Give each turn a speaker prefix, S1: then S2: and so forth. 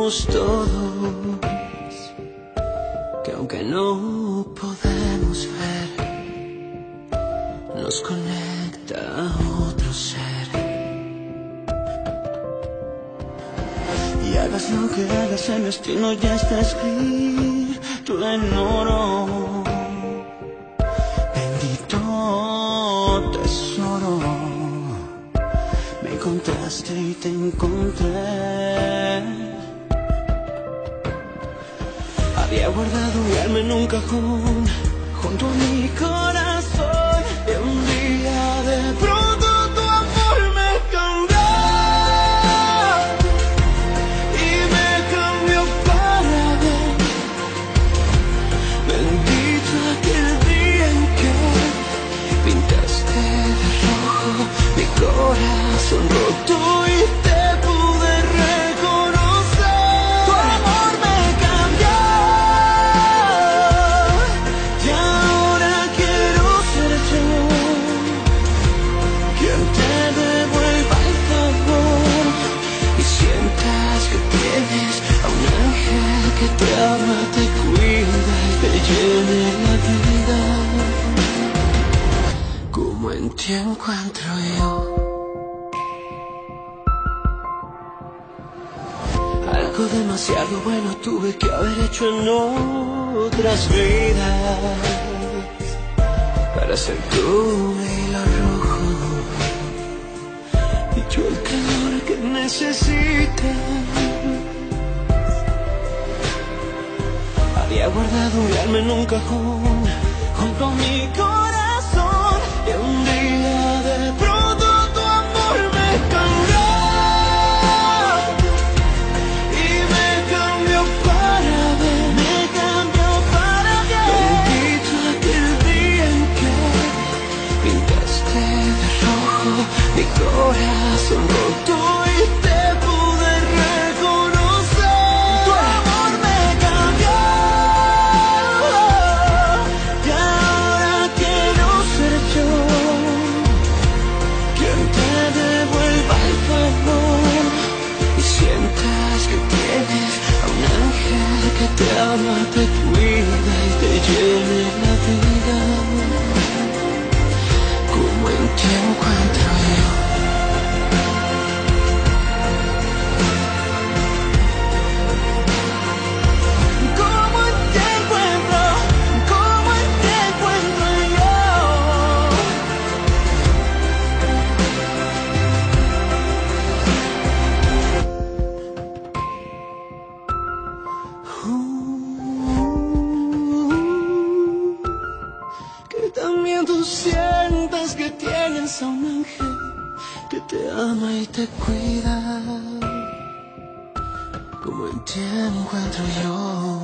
S1: sabemos todos que aunque no podemos ver, nos conecta a otro ser. Y hagas lo que hagas, el destino ya está escrito en oro. Bendito tesoro, me encontraste y te encontré. Había guardado mi alma en un cajón junto a mi corazón, y un día de pronto tu amor me cambió, y me cambió para bien. Bendito aquel día en que pintaste de rojo mi corazón roto y te pude reconocer. Tu amor me cambió, y ahora quiero ser yo quien te devuelva el favor y sientas que tienes a un ángel que te ama, te cuida y te llene la vida. Como en ti encuentro yo algo demasiado bueno, tuve que haber hecho en otras vidas para ser tú mi hilo rojo y yo el calor que necesitas. Había guardado mi alma en un cajón junto a mi corazón, y un día de pronto tu amor me cambió, y me cambió para bien, me cambió para bien. Bendito aquel día en que pintaste de rojo mi corazón roto y te pude reconocer. Tu amor me cambió, y ahora quiero ser yo quien te devuelva el favor y sientas que tienes a un ángel que te ama, te cuida y te llene la vida. Como en ti encuentro yo. Como en ti encuentro, como en ti encuentro yo. Que también tú sientas que tienes a un ángel que te ama y te cuida, como en ti encuentro yo.